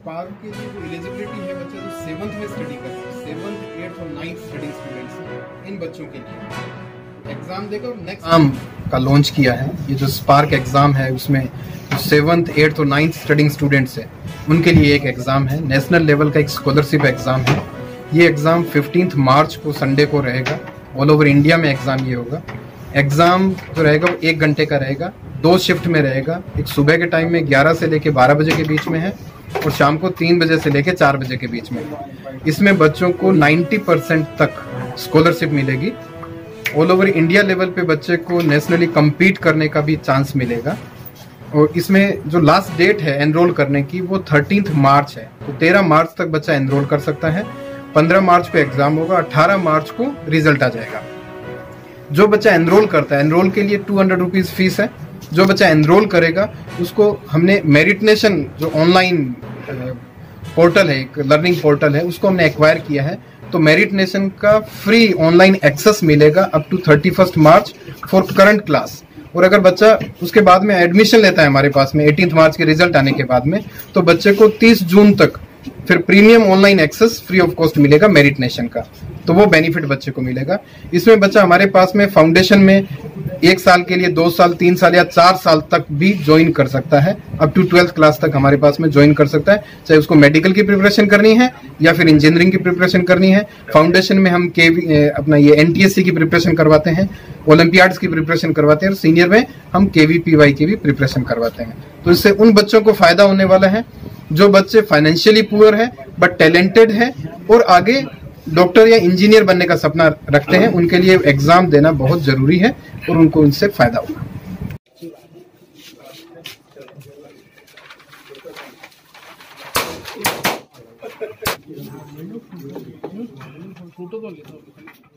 Spark के लिए जो एलिजिबिलिटी है बच्चे जो 7th में स्टडी कर रहे हैं, 7th 8th और 9th स्टडी स्टूडेंट्स, इन बच्चों के लिए एग्जाम देगा और नेक्स्ट एग्जाम का लॉन्च किया है। ये जो स्पार्क एग्जाम है उसमें जो 7th 8th और 9th स्टडिंग स्टूडेंट्स है उनके लिए एक एग्जाम है, नेशनल लेवल का एक स्कॉलरशिप एग्जाम है। ये एग्जाम 15 मार्च को संडे को रहेगा। ऑल ओवर इंडिया में एग्जाम ये होगा। एग्जाम जो रहेगा वो 1 घंटे का रहेगा, 2 शिफ्ट में रहेगा। एक सुबह के टाइम में 11 से लेके 12 बजे के बीच में है और शाम को 3 बजे से लेके 4 बजे के बीच में। इसमें बच्चों को 90% तक स्कॉलरशिप मिलेगी। ऑल ओवर इंडिया लेवल पे बच्चे को नेशनली compete करने का भी चांस मिलेगा। और इसमें जो लास्ट डेट है एनरोल करने की वो 13 मार्च है, तो 13 मार्च तक बच्चा एनरोल कर सकता है। 15 मार्च को एग्जाम होगा, 18 मार्च को रिजल्ट आ जाएगा। जो बच्चा एनरोल करता है, एनरोल के लिए 200 रुपीज फीस है। जो बच्चा एनरोल करेगा उसको हमने मेरिट नेशन जो ऑनलाइन पोर्टल है, एक लर्निंग पोर्टल है, उसको हमने एक्वायर किया है। तो मेरिट नेशन का फ्री ऑनलाइन एक्सेस मिलेगा up to 31 March for current class. और अगर बच्चा उसके बाद में एडमिशन लेता है हमारे पास में 18 मार्च के रिजल्ट आने के बाद में, तो बच्चे को 30 जून तक फिर premium online access free of cost मिलेगा मेरिट नेशन का। तो वो बेनिफिट बच्चे को मिलेगा। इसमें बच्चा हमारे पास में फाउंडेशन में 1 साल के लिए 2 साल 3 साल या 4 साल तक भी ज्वाइन कर सकता है। अप टू 12th क्लास तक हमारे पास में ज्वाइन कर सकता है, चाहे उसको मेडिकल की प्रिपरेशन करनी है या फिर इंजीनियरिंग की प्रिपरेशन करनी है। फाउंडेशन में हम अपना ये NTSC की प्रिपरेशन करवाते हैं, ओलंपियाड्स की प्रिपरेशन करवाते हैं और सीनियर में हम KVPY की भी प्रिपरेशन करवाते हैं। तो इससे उन बच्चों को फायदा होने वाला है जो बच्चे फाइनेंशियली पुअर है बट टैलेंटेड है और आगे डॉक्टर या इंजीनियर बनने का सपना रखते हैं। उनके लिए एग्जाम देना बहुत जरूरी है और उनको इनसे फायदा होगा। फोटो